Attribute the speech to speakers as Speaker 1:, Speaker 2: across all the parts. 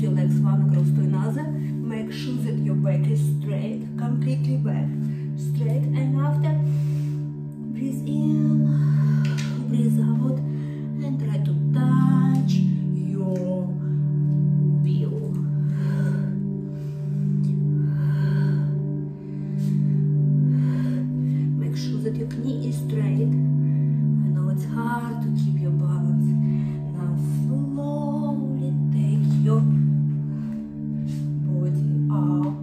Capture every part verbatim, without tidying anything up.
Speaker 1: your legs one across to another. Make sure that your back is straight, completely back, straight, and after breathe in, breathe out, and try to touch your wheel. Make sure that your knee is straight. I know it's hard to keep your balance. Now slowly take your body up.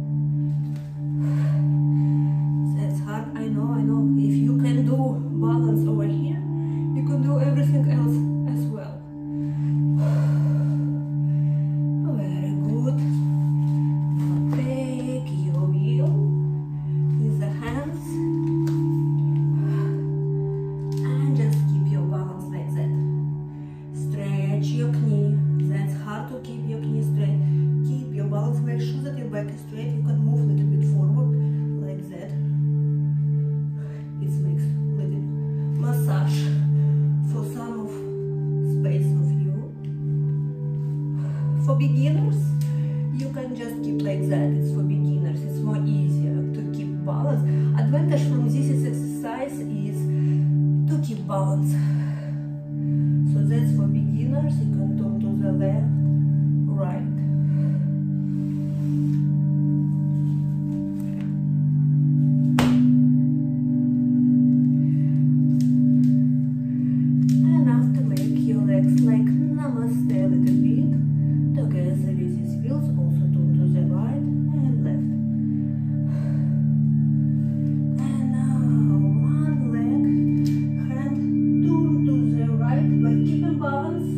Speaker 1: That's hard, I know, I know. If you can do balance over here, you can do everything else as well. Very good. Now take your wheel with the hands and just keep your balance like that. Stretch your knee. That's hard to keep your knee straight. Keep your balance. Make sure that your back is straight. You can move a little bit forward like that. It makes a little massage for some of space of you. For beginners, you can just keep like that. It's for beginners. It's more easier to keep balance. Advantage from this exercise is to keep balance. So that's for beginners. You can turn to the left, right. And after make your legs like namaste a little bit. Together with these wheels, also turn to the right and left. And now one leg, hand turn to the right by keeping balance.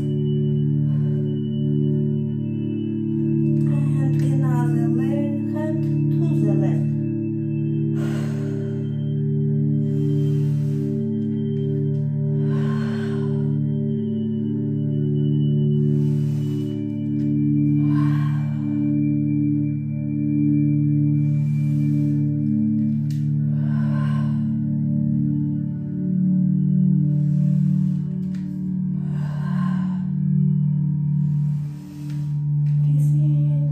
Speaker 1: And another leg, hand to the left. Breathe in,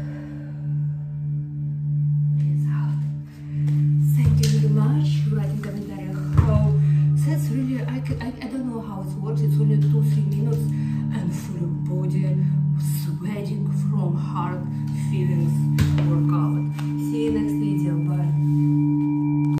Speaker 1: breathe out. Thank you very much. Write in commentary how that's really, I, can, I, I don't know how it works. It's only two three minutes and full body sweating from heart feelings.